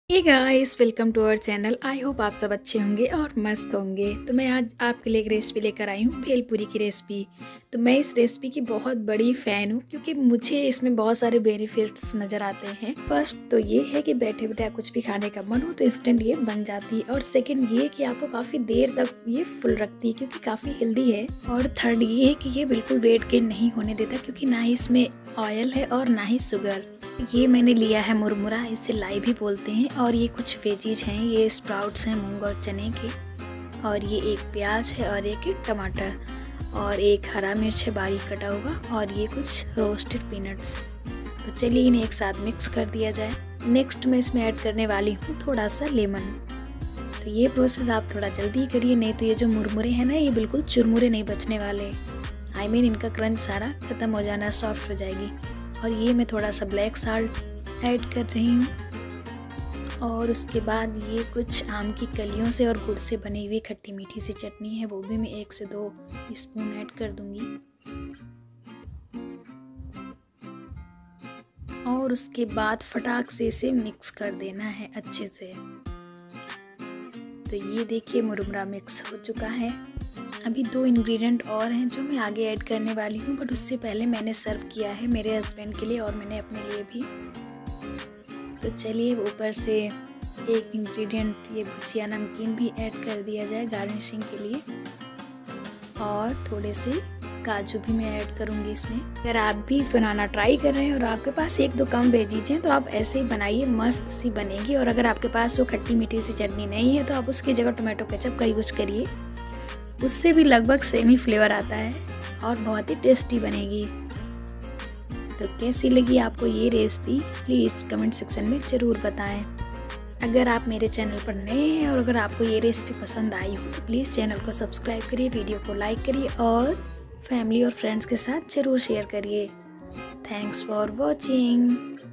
Hey guys, welcome to our channel. I hope आप सब अच्छे होंगे और मस्त होंगे। तो मैं आज आपके लिए एक रेसिपी लेकर आई हूँ, भेलपूरी की रेसिपी। तो मैं इस रेसिपी की बहुत बड़ी फ़ैन हूँ क्योंकि मुझे इसमें बहुत सारे बेनिफिट्स नज़र आते हैं। फर्स्ट तो ये है कि बैठे बैठे कुछ भी खाने का मन हो तो इंस्टेंट ये बन जाती है, और सेकेंड ये कि आपको काफ़ी देर तक ये फुल रखती है क्योंकि काफ़ी हेल्दी है। और थर्ड ये है कि ये बिल्कुल वेट गेन नहीं होने देता क्योंकि ना ही इसमें ऑयल है और ना ही शुगर। ये मैंने लिया है मुरमुरा, इसे लाई भी बोलते हैं, और ये कुछ वेजीज हैं, ये स्प्राउट्स हैं मूंग और चने के, और ये एक प्याज है और एक टमाटर, और एक हरा मिर्च है बारीक कटा हुआ, और ये कुछ रोस्टेड पीनट्स। तो चलिए इन्हें एक साथ मिक्स कर दिया जाए। नेक्स्ट मैं इसमें ऐड करने वाली हूँ थोड़ा सा लेमन। तो ये प्रोसेस आप थोड़ा जल्दी करिए, नहीं तो ये जो मुरमुरे हैं ना, ये बिल्कुल चुरमुरे नहीं बचने वाले। आई मीन इनका क्रंच सारा ख़त्म हो जाना, सॉफ्ट हो जाएगी। और ये मैं थोड़ा सा ब्लैक साल्ट ऐड कर रही हूँ, और उसके बाद ये कुछ आम की कलियों से और गुड़ से बनी हुई खट्टी मीठी सी चटनी है, वो भी मैं 1 से 2 स्पून ऐड कर दूंगी। और उसके बाद फटाक से इसे मिक्स कर देना है अच्छे से। तो ये देखिए मुरमुरा मिक्स हो चुका है। अभी 2 इंग्रेडिएंट और हैं जो मैं आगे ऐड करने वाली हूँ, बट उससे पहले मैंने सर्व किया है मेरे हस्बैंड के लिए और मैंने अपने लिए भी। तो चलिए ऊपर से एक इंग्रेडिएंट ये भुजिया नमकीन भी ऐड कर दिया जाए गार्निशिंग के लिए, और थोड़े से काजू भी मैं ऐड करूँगी इसमें। अगर आप भी बनाना ट्राई कर रहे हैं और आपके पास 1-2 कम वेजीज हैं तो आप ऐसे ही बनाइए, मस्त सी बनेगी। और अगर आपके पास वो खट्टी मीठी सी चटनी नहीं है तो आप उसकी जगह टोमेटो केचप का यूज करिए, उससे भी लगभग सेम ही फ्लेवर आता है और बहुत ही टेस्टी बनेगी। तो कैसी लगी आपको ये रेसिपी, प्लीज़ कमेंट सेक्शन में ज़रूर बताएं। अगर आप मेरे चैनल पर नए हैं और अगर आपको ये रेसिपी पसंद आई हो तो प्लीज़ चैनल को सब्सक्राइब करिए, वीडियो को लाइक करिए और फैमिली और फ्रेंड्स के साथ ज़रूर शेयर करिए। Thanks for watching.